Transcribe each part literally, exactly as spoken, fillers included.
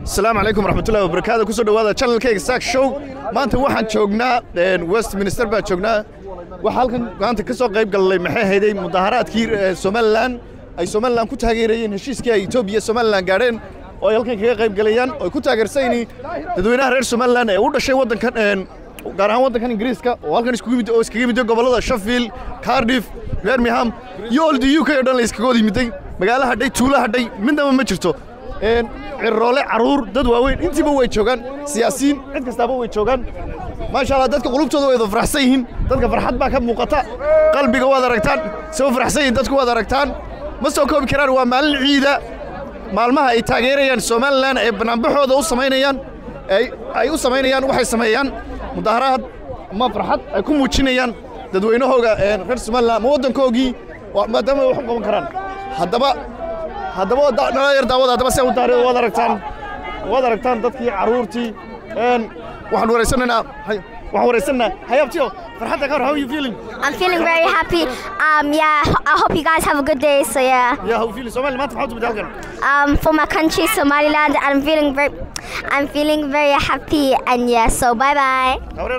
السلام عليكم ورحمة الله وبركاته. كسر دوادا channel كيك ساك شو ما أنت واحد شوقنا ويست مينستر بعد شوقنا وحالكن كانت كسر قريب قال لي محي هيدي مظاهرات كير سومالان أي سومالان كنت هاجرين هالشيء كي إثيوبيا سومالان قارين أو يلكن كي قريب قليان أو كنت هاجرسيني تدوينها غير سومالان وده شيء وضن كان قارها وضن كان إنجليزكا وهالكن يسكوي بدو يسكوي بدو قبل هذا شفيل كارديف بيرميهام يول دي يوكي يدل يسكودي متين مقالة هدي تولا هدي من دم ما تشرتو إن الرولة عرور دد واوين أنتي بوي تشوغان سياسيين عندك استابوي تشوغان ما شاء الله دتك قلوب تدو إذا فرحسين دتك فرحت باك مقطع قلبي جواد ركتان سو فرحسين دتك جواد ركتان مستوى بكرار ومال العيدة مال ما هي تاجريان سومالان ابن بحوض أو سمينيان أي أي أو سمينيان وحي سميان مظاهرات ما فرحت يكون موتشينيان ددوينه هو غير سومالان مودن كوجي وما دام يحكم كران هذا بقى هذا هو ناير داود هذا بس يودار وداركتان وداركتان دتكي عرورتي إن وحن ورسنا وحن ورسنا هيابتيو فرحتك how are you feeling? I'm feeling very happy. Um, yeah, I hope you guys have a good day. So yeah. Yeah, how are you feeling? Somali ما تفحطوا بدالكن. Um, for my country, Somaliland, I'm feeling very, I'm feeling very happy. And yeah, so bye bye.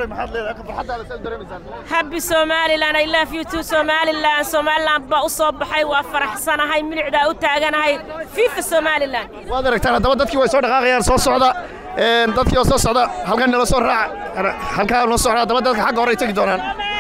Happy Somaliland, I love you too Somaliland. Somaliland بأصوب بحي وأفرح سنة هاي من عدا وتاجنا هاي في في Somaliland. وداركتان هذا بدك كويس صار غير صار صعدة. dadkii oo soo socda halkan nala soo raac halka nala soo raac dadka xaq hore tagi doonaan.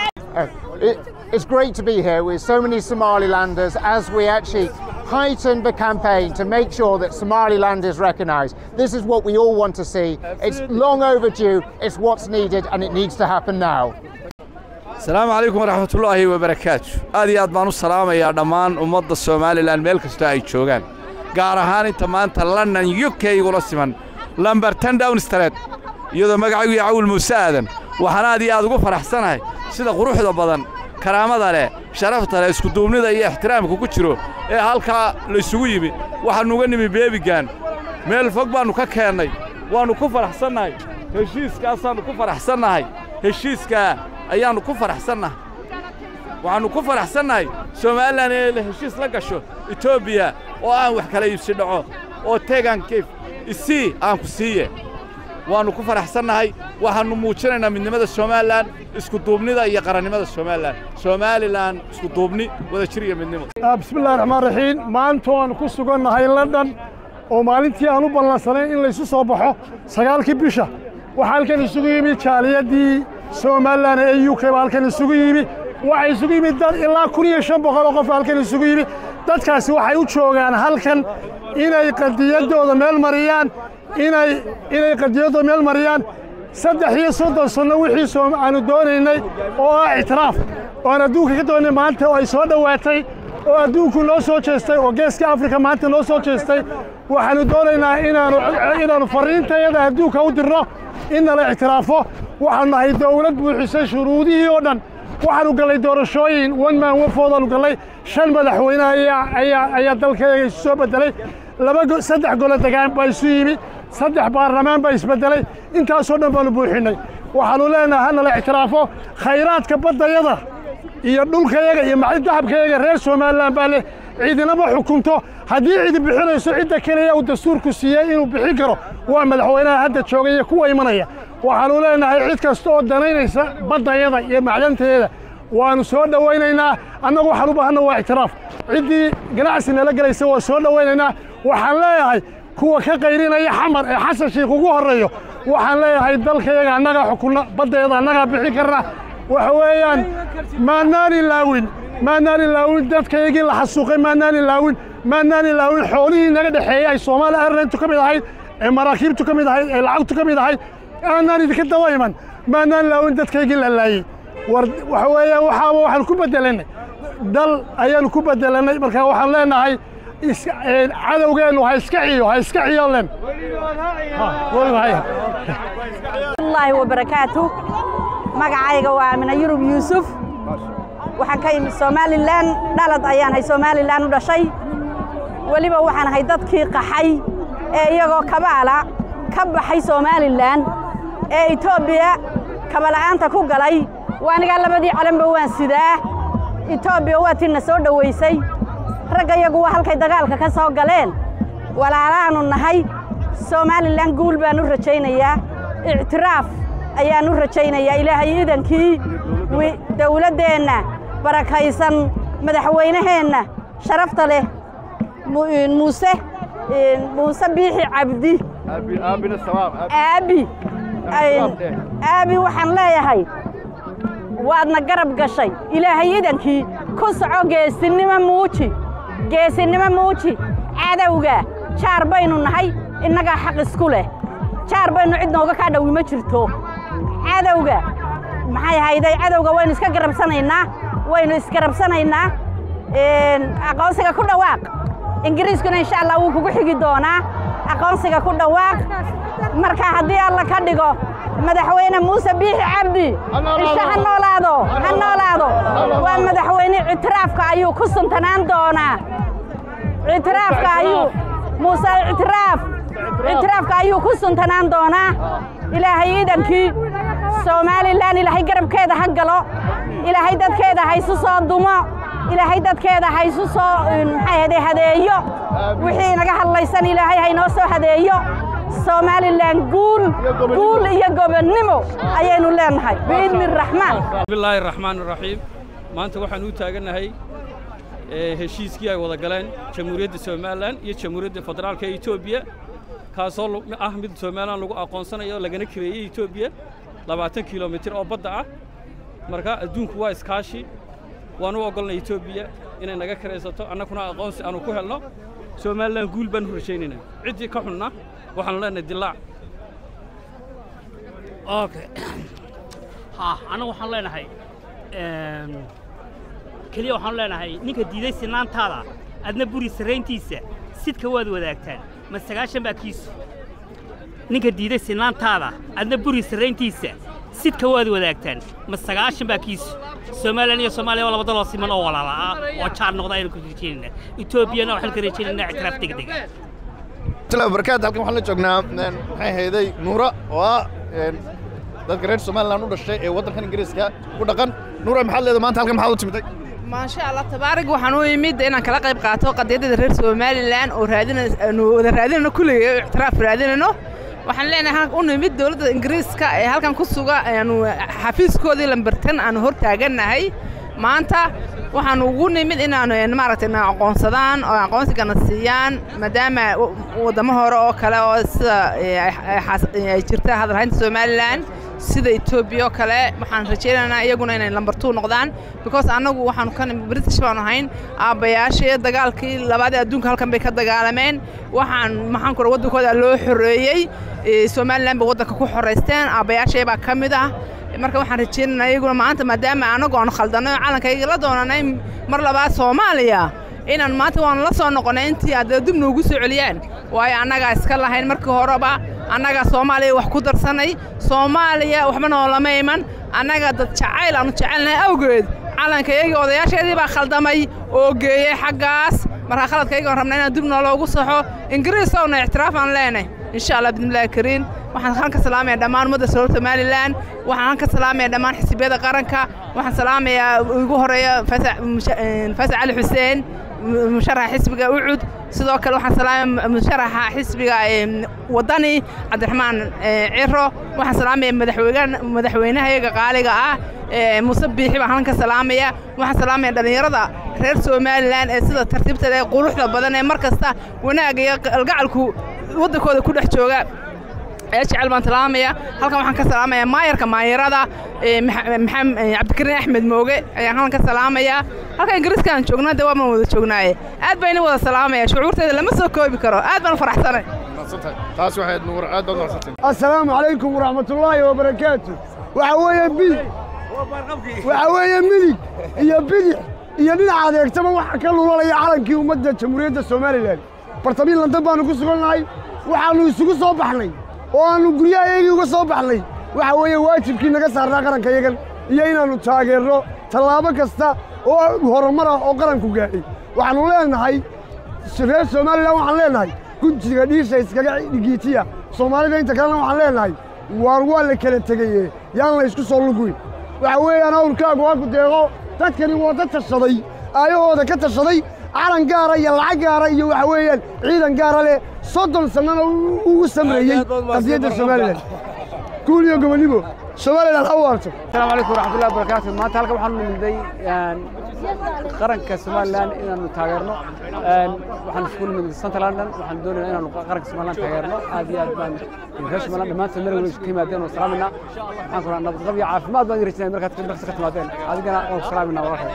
It's great to be here with so many Somalilanders as we actually heighten the campaign to make sure that Somaliland is recognised. This is what we all want to see. It's long overdue. It's what's needed and it needs to happen now. السلام عليكم ورحمة الله وبركاته. هذه أضمان السلام يا دمان ومضى الصوماليلاند ميل كستا أي شوغان. قارهاني تمان تلنا يوكي ورسمان. لمبر ten داون ستريت iyadoo magacaygu yaawul musaadan waxaan aad iyo aad ugu faraxsanahay sida quruxda badan karaamada leh sharafta leh isku duubnida iyo ixtiraamka ku jiro ee halka la isugu yimi waxaan uga nimi beebigan meel fog baanu ka keenay waanu ku faraxsanahay heshiiskaasaanu ku faraxsanahay heshiiska ayaanu ku faraxsanahay waxaanu ku faraxsanahay Soomaaliland ee heshiis la gasho Ethiopia oo aan wax kala iibsi dhaco oo teegan kif isii aan ku siiye waanu ku faraxsanahay waxaanu muujinaynaa midnimada Soomaaliland isku duubnida iyo qarannimada Soomaaliland Soomaaliland isku duubni wada jir iyo midnimo bismillaahir rahmaanir rahiim maanta waan ku sugannahay London oo maalintii aan u ballansanay in la isu soo baxo sagaalkii bisha waxa halkan isugu yimid jaaliyadii Soomaaliland ee U K halkan isugu yimid waxa isugu yimid dad ilaa kun iyo shan boqol oo qof halkan isugu yimid dadkaasi waxay u joogaan halkan inay qadiyadooda meel mariyaan inay inay qadiyadooda meel mariyaan saddex iyo soddon sano wixii soo aanu doonaynay oo ah itiraaf oo aan adduunka ka doonay maanta oo ay soo dhawaatay oo adduunku noo soo jeestay oo geeska Afrika maanta noo soo jeestay waxaanu doonaynaa inaanu inaanu fariintayada adduunka u dirno in la itiraafo waxaanu nahay dawlad buuxisay shuruudihii oo dhan waxaanu galay doorashooyin one man one vote aanu galay shan madaxweyne ayaa ayaa ayaa dalkayga soo bedelay laba saddex gole degaan baa isu yimi saddex baarlamaan baa isbedelay intaas oo dhan baanu buuxinay waxaanu leenahay hana la itiraafo khayraadka badayada iyo dhulkayaga iyo macdin dahabkayaga reer Soomaaliland baa leh ciidinaba xukunto haddii ciid bixinayso cidda kaliya uu dastuurku siiyay inuu bixin karo waa madaxweynaha hadda joogay kuwa imanaya waxaanu leenahay cid kasta oo danaynaysa badayada iyo macdanteeda waanu soo dhawaynaynaa annagu waxaan u baahanaa waa itiraaf ciddii ganacsi nala galaysa waa soo dhawaynaynaa waxaan leeyahay kuwa ka qayrinaya xamar ee xasan sheekh ugu horeeyo waxaan leeyahay dalkayaga annaga xukunna badayada annaga bixin karna waxa weeyaan maanaani laawin maanaani laawin dadkaygii la xasuuqay maanaani laawin maanaani laawin xoolihii naga dhaxeeyay ay Soomaali Airlines ka mid ahayd ee maraakiibtu ka mid ahayd ee lacagtu ka mid ahayd aanani idinka dawayman maanaani laawin dadkaygii la laayay waxa weeyaan waxa waxaan ku bedelanay dal ayaan ku bedelanay marka waxaan leenahay cadawgeenu ha iska ciyo ha iska ciyo leen Allahi wa barakatuh magacayga waa Amina Yurub Yusuf waxaan ka yimid Somaliland dhalad ayaan hay Somaliland u dhashay waliba waxaan hay dadkii qaxay ee iyagoo kabaala ka baxay Somaliland ee Ethiopia kabalaanta ku galay waaniga labadii calanba waan sidaa Ethiopia waatina soo dhaweysay ragga iyagu halkay dagaalka ka soo galeen walaalaanu nahay somalilan guul baan u rajaynayaa ictiraaf ayaan u rajaynayaa ilaahay idankii dawladdeenna barakaysan madaxweynaheenna sharafta leh muuse muuse biixi cabdi aabi aabi waxaan leeyahay waadna garab gashay ilaahay idankii ku soco geesinimo muuji geesinimo muuji cadowga jaar baynu nahay innagaa xaq isku leh jaar baynu cid nooga kaa dhowi ma jirto cadowga maxay hayday cadowga waynu iska garabsanaynaa waynu isgarabsanaynaa aqoonsiga ku dhawaaq ingiriiskuna insha allah wuu kugu xigi doonaa aqoonsiga ku dhawaaq marka haddii alla ka dhigo madaxweyne muuse biixi cabdi isha ha noolaado ha noolaado waa madaxweyne ictiraafka ayuu ku suntanaan doonaa ictiraafka ayuu muuse ictiraaf ictiraafka ayuu ku suntanaan doonaa ilaahay idankii somalilan ilaahay garabkeeda ha galo ilaahay dadkeeda ha isu soo dumo ilaahay dadkeeda ha isu soo maxay haday hadeeyo wixii naga hadlaysan ilaahay ha inoo soo hadeeyo somalilan guul guul iyo gobonnimo ayaynu leenahay biidni raxmaan bismillaahi raxmaani raxiim maanta waxaan u taaganahay heshiiskii ay wada galeen jamhuuriyadda somalilan iyo jamhuuriyadda federaalka ee etoobiya kaasoo ah mid somalilan lagu aqoonsanayo lagana kireeyey etoobiya labaatan kilomitir oo badda ah marka adduunku waa iskaashi waan u ogolnay etoobiya inay naga kiraysato annaguna aqoonsi aanu ku helno somalilan guul baan u rajaynaynaa ciddii ka xunna waxaanu leenahay dilaac okay ha anagu waxaan leenahay keliya waxaan leenahay ninka diiday sinaantaada adna buri sarayntiisa sidka waad wadaagtaan ma sagaashan baa kiisu ninka diiday sinaantaada adna buri sarayntiisa sidka waad wadaagtaan ma sagaashan baa kiisu somalilan iyo soomaaliya waa laba daloo siman oo walaala ah oo jaar noqda aynu ku rajaynaynaa etoobiyana waxaan ka rajaynaynaa ictiraaf degdeg ah tala barakaad halkan waxaan la joognaa maxay hayday nuura oo ah dadka reer somalilan u dhashay ee waddankan ingiriiska ku dhaqan nuura maxaad leedahay maanta halkan maxaad u timiday maasha allah tabaarig waxaan u imid inaan kala qayb qaato qadiyadda reer somalilan oo raadinayno wada raadinayno kulligeed ictiraaf raadinayno waxaan leenahay u nimid dawladda ingiriiska ee halkan ku suga aanu xafiiskoodii lambartan aanu hor taagannahay maanta waxaan ugu nimid inaanu maaragtay aqoonsadaan oo aqoonsigana siiyaan maadaama wadamo hore oo kale oo sida ay jirta hadalhaynta somalilan sida etoobiya oo kale waxaan rajaynaynaa iyaguna inay lambar two noqdaan because annagu waxaanu ka nimid british baanu ahayn aabbayaashii dagaalkii labaadii adduunka halkan bay ka dagaalameen waxaan maxaan kura waddankooda loo xoreeyey somalilan bay waddanka ku xoraysteen aabbayaashay baa ka mid ah marka waxaan rajaynaynaa iyaguna maanta maadaama annagu aanu khaldannay oo calankaygii la doonanay mar labaad soomaaliya inaan maanta waan la soo noqonnay intii aad dib noogu soo celiyaan waayo annagaa iska lahayn markii horeba annagaa soomaaliya wax ku darsanay soomaaliya waxba noolama iman annaga dad jacayl aanu jecelnahay awgeed calankayagii odayaasheedii baa khaldamay oo geeyey xaggaas marka khaladkaygii aan rabnay inaan dib nooloogu saxo ingiriis owna ictiraaf aan leenahay insha allah bidnillaahi kariim waxaan halkan ka salaamayaa dhammaan ummadda somalilan waxaan halkan ka salaamayaa dhammaan xisbiyada qaranka waxaan salaamayaa ugu horeeya fasac cali xuseen musharaxa xisbiga ucud sidoo kale waxaan salaamayaa musharaxa xisbiga wadani cabdiraxmaan ciro waxaan salaamayaa madaxweynaha madaxweynahayaga qaaliga ah muuse biixi baan halkan ka salaamayaa waxaan salaamayaa dhallinyarada reer somalilan ee sida tartiibteeda ee quruxda badan ee mar kasta wanaagga iyo algacalku waddankooda ku dhex jooga ee jecel baan salaamayaa halkan waxaan ka salaamayaa maayarka maayarada maxamed cabdikariin axmed mooge ayaan halkan ka salaamayaa halkan ingiriiska aan joognaa dee waan wada joognaaye aad bayna wada salaamayaa shucuurteeda lama soo koobi karo aad baan faraxsanay taas waxay nuur aad baad mahadsantahay assalaamu calaykum waraxmatullaahi wabarakaatu waxa weeye bidig waxa weeye midig iyo bidix iyo dhinaca adeegtaba waxa ka lulalaya calankii ummadda jamhuuriyadda somalilan bartamiin landan baanu ku sugannahay waxaannu isugu soo baxnay oo aannu guryahayaygii uga soo baxnay waxa weeye waajibkii naga saarnaa qarankayagan iyo inaannu taageerno tallaabo kasta oo horumar ah oo qaranku gaadhay waxaannu leenahay reer somalilan waxaan leenahay guddiga dhiisha iskaga dhigiitiya soomaalida inta kalena waxaan leenahay waar waa la kala tegeye yaan la isku soo luguyn waxa weeyaan awrkaagu waa ku deeqo dadkani waa dad tashaday aayahooda ka tashaday calan gaara iyo lacag gaara iyo waxa weeyaan ciidan gaara leh soddon sanana uu sameeyey qadiyadda Soomaaliland guul iyo gobonimo Soomaaliland ha waarto السلام عليكم ورحمة الله وبركاته ما تعلق وحنا من ذي قرن كسومالان إن تغيرنا وحنا نقول من سنت لندن وحنا دون إن قرن كسومالان تغيرنا هذه أدبان الهش مالان ما تمر ولا كلمة دين وسلامنا وحنا كنا نبغى عارف ما بدنا نرجع مركز كنا سكت ما دين هذه كنا وسلامنا وراها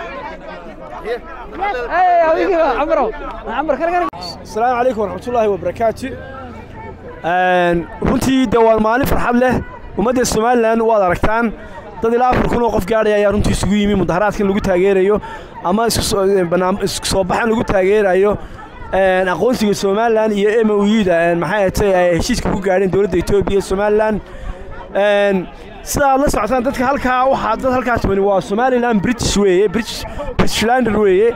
إيه هذه عمرو عمرو كنا السلام عليكم ورحمة الله وبركاته runtii de waa maalin farxad leh ummadda Soomaaliland waad aragtaan dad ilaa afar kun oo qof gaadhay ayaa runtii isugu yimi mudaharaadkan lagu taageerayo ama isku soo baxan lagu taageerayo aqoonsiga Soomaaliland iyo M O U-da maxay tahay heshiiska ku gaadheen dawladda Itoobiya iyo Soomaaliland sida la socotaan dadka halkaa waxa dad halkaas wani waa Somaliland British weeye British Britishlander weeye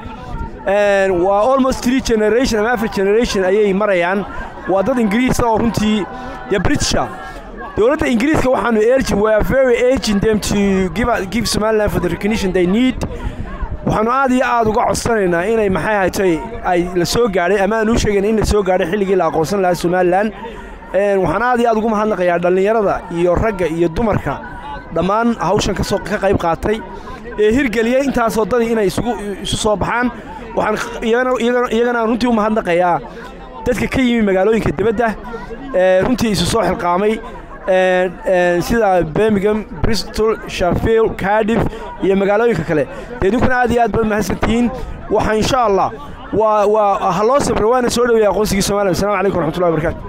waa almost three generation ama afar generation ayay marayaan waa dad Ingiriis oo runtii ya British dawladda Ingiriiska waxaanu urge we are very urging them to give give Somaliland for the recognition they need waxaanu aad iyo aad uga codsanaynaa inay maxay ahaatay ay la soo gaaray ama aanu sheegin in la soo gaaray xilligii la aqoonsan lahaa Somaliland ee waxaan aad iyo aad ugu mahadnaqayaa dhalinyarada iyo ragga iyo dumarka dhammaan hawshan ka soo ka qayb qaatay ee hirgeliyay intaas oo dad inay isugu isu soo baxaan waxaan iyagana iyagana runtii u mahadnaqayaa dadka ka yimi magaalooyinka dibadda ee runtii isu soo xilqaamay ee sida Birmingham, Bristol, Sheffield, Cardiff iyo magaalooyinka kale deedukuna aad iyo aad baad mahadsantiin waxa insha Allah waa waa haloo sabro waana soo dhaweeyay aqoonsiga Soomaaliland assalamu alaykum warahmatullahi wabarakatuh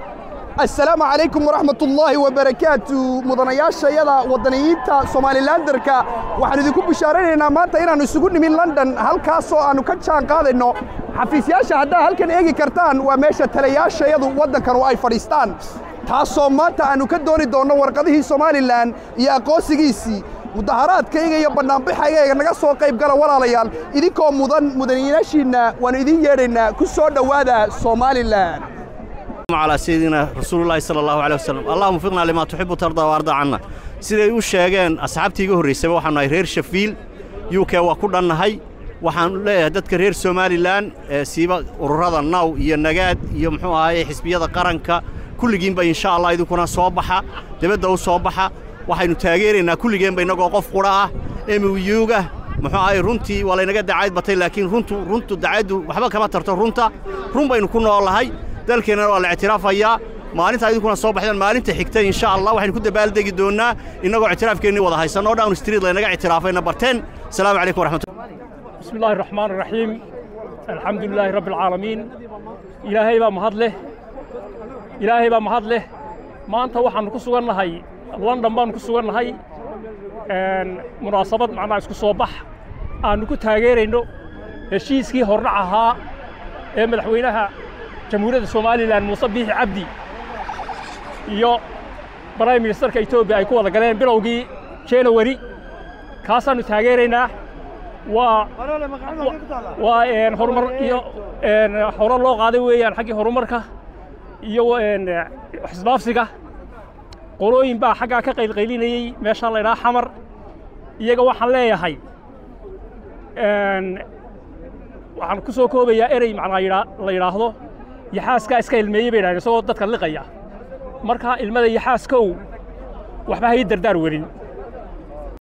السلام عليكم ورحمة الله وبركاته مدنياشا يدا ودنييتا سوماليلاندركا waxaan idinku bishaareynaa maanta inaan isugu nimin London halkaas oo aanu ka jaan qaadayno xafiisyaasha hadda halkan eegi kartaan waa meesha taliyaasha yadu wadankan oo ay fadhiistaan taasoo maanta aanu ka dooni doono warqadihii Somaliland iyo aqoonsigiisii mudaharaadkayga iyo banaanbixayga naga soo qayb gala walaalayaal idinkoo mudan mudaniyaashiina waan idin yeedhaynaa ku soo dhawaada Somaliland على سيدنا رسول الله صلى الله عليه وسلم اللهم وفقنا لما تحب وترضى وارضى عنا siday u sheegeen asxaabtii iga horeysay waxaan nahay reer Sheffield U K waa ku dhannahay waxaan leeyahay dadka reer Somaliland siiba ururada Now iyo Nagaad iyo muxuu ahaayay xisbiyada qaranka kulligiin ba insha Allah idinkuna soo baxa dibadda u soo baxa waxaynu taageeraynaa kulligeen ba inagoo qof qura ah M O U-ga muxuu ahaayay runtii wala inaga dacayd batay laakiin runtu runtu dacayd waxba kama tarto runta run baynu ku noolahay dalkeena waa la ictiraafayaa maalinta idinkuna soo baxdaan maalinta xigta insha Allah waxaan ku dabaaldegi doonaa inagoo ictiraafkeeni wada haysan oo down street la inaga ictiraafay number ten assalamu alaykum warahmatullahi bismillahir rahmanir rahim alhamdulillahi rabbil alamin ilaahay baa mahad leh ilaahay baa mahad leh maanta waxaan ku sugannahay London baan ku sugannahay een munaasabad macna isku soo bax aan ku taageerayno heshiiskii horrac ahaa ee madaxweynaha jamhuuriyadda Soomaaliland Muuse Biixi Cabdi iyo Prime Ministerka Itoobiya ay ku wada galeen bilowgii January kaasaanu taageeraynaa waa waa een horumar iyo een hore loo qaaday weeyaan xaggii horumarka iyo een xisbaafsiga qolooyin baa xagga ka qaylqaylinayay meesha la ilaa xamar iyaga waxaan leeyahay een waxaan ku soo koobayaa erey macna la yiraahdo yaxaaska iska ilmeeyay bay isagoo dadka liqaya marka ilmada yaxaaskow waxba hay dardaar werin